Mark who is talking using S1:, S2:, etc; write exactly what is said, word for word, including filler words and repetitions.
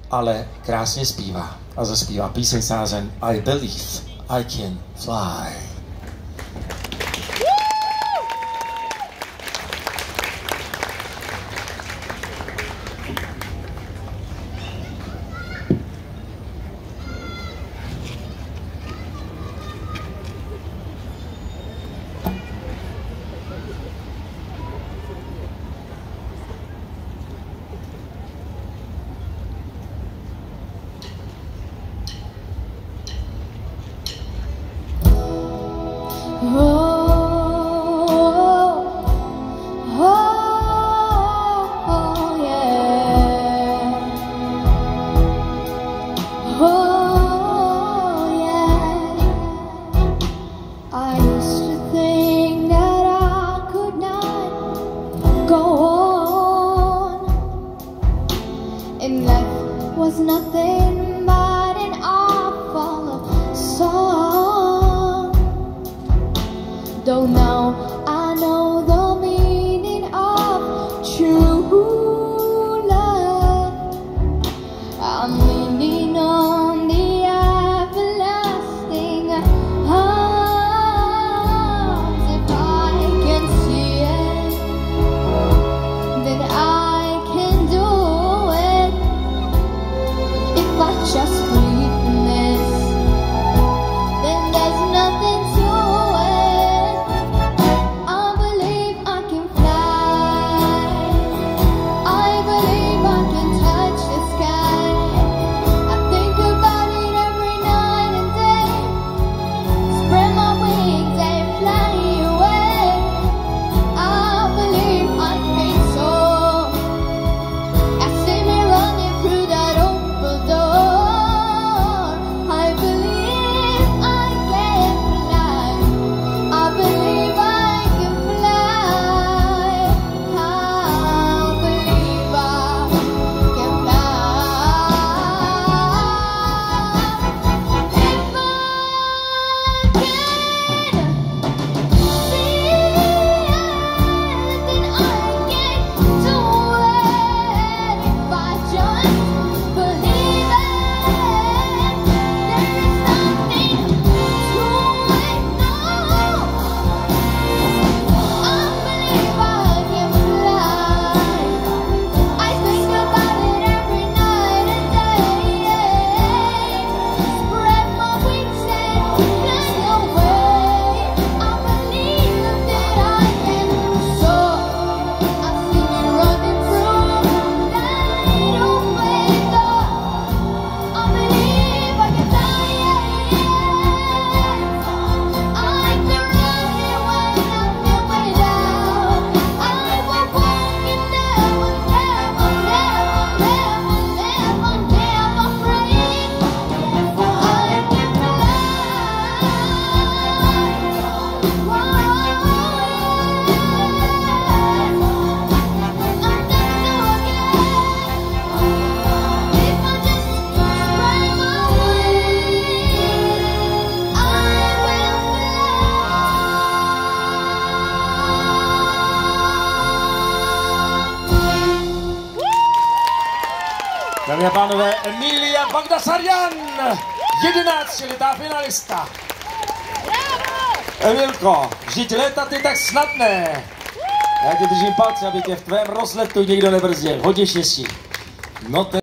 S1: ale krásně zpívá. A zaspívá píseň s názvem I Believe I Can Fly.
S2: Was nothing but an awful song. Though now I know the meaning of true love, I'm leaning on the everlasting arms. If I can see it, then I can do it. If I just believe in this, then there's nothing to it. I believe I can fly. I believe I can touch the sky. I think about it every night and day. Spread my wings and fly away. I believe I can soar. I see me running through that open door. I believe I can fly. I believe I can fly. I believe I can fly. If I can see it, then I can do it. If I just believe it, there is nothing to it. No, I believe I can fly. I think about it every night and day. Spread my wings and fly away. I believe that I can soar. I see me running through that open door. I believe I can fly. I can run it when I feel way down. I will walk and never, never, never, never, never, never afraid. I can fly.
S1: Dámy a pánové, Emiliya Bagdasaryan, jedenáctiletá finalista. Emilko, vždyť létat je tak snadné. Já ti držím palce, aby tě v tvém rozletu nikdo nebrzdil. Hodně štěstí. No te